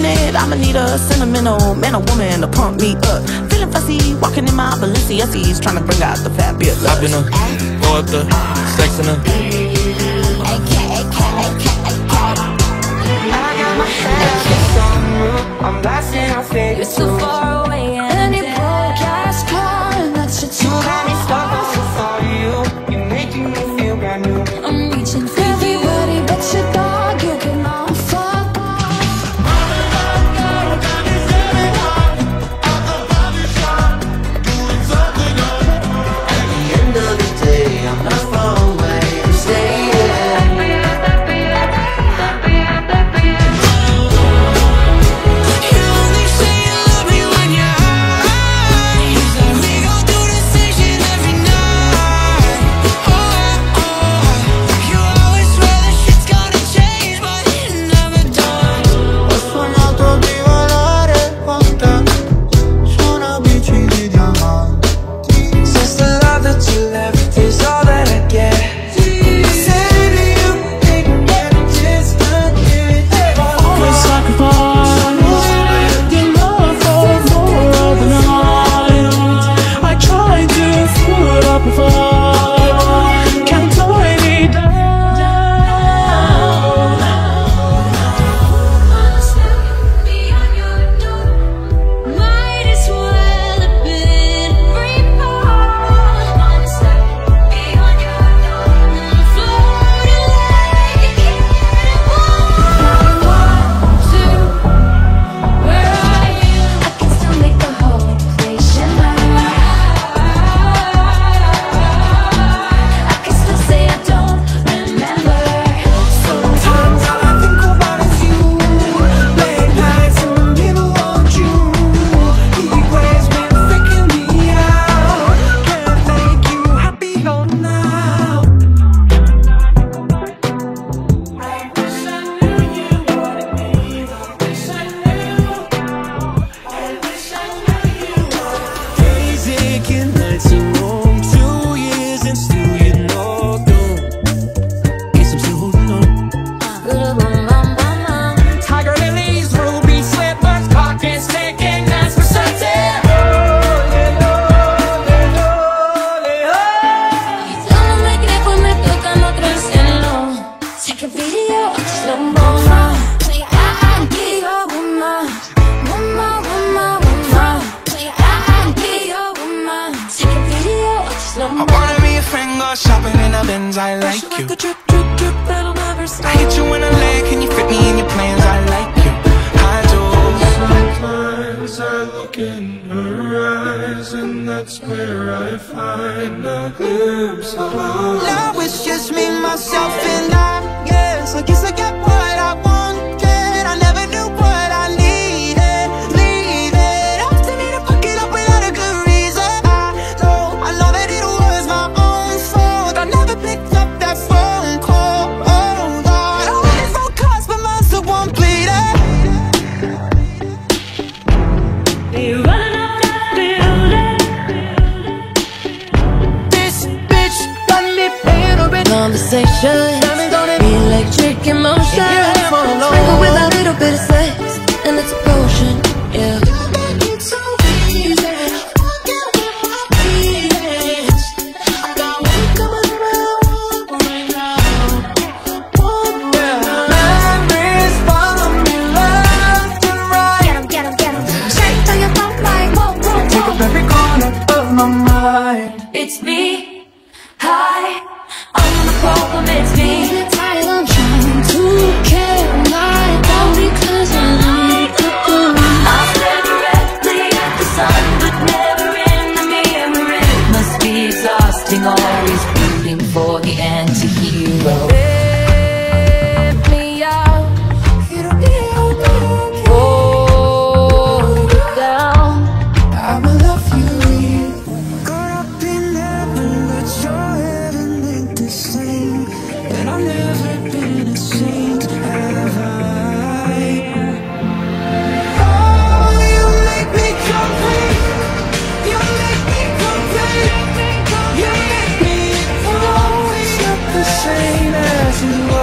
minute, I'ma need a sentimental man or woman to pump me up. Feeling fussy, walking in my Balenciennes, trying to bring out the fabulous. Hop in her, throw up the sex in her. I'm blasting our fingers You're too far away and your broadcast car, and that shit's too many stars. for you. You're making me feel brand new. I'm reaching for everybody but your dog. You can all fuck off. At the end of the day, I'm not far away. I'm staying. I wanna be a friend, go shopping in a Benz, I like you. I hit you in a leg, can you fit me in your plans, I like you. I do. Sometimes I look in her eyes, and that's where I find a glimpse of love. Now it's just me, myself, and I, yes, I guess I got what I wanted. I never knew what I needed, leave it up to me to fuck it up without a good reason. I know that it was my own fault. I never picked up that phone call. Oh God, all of these phone calls, but mine's the one bleeding. You're running up that building. This bitch got me paying a bit. Conversation, electric emotion, sprinkle with a little bit of sex, and it's a potion, yeah. It's so easy. I got one coming around right now. Memories follow me left and right. Get 'em. Straight to your phone like whoa. Take up every corner of my mind. It's me, hi, I'm the problem, it's me. I'm trying to care right now because I like to do. I stare directly at the sun, but never in the mirror. It must be exhausting, always rooting for the anti-hero. Lift me out, hold it down. I'ma love you real. Caught up in heaven, but your heaven ain't the same. And I've never been a saint, have I? Oh, you make me complete. You make me complete. You make me fall. It's not the same as it was.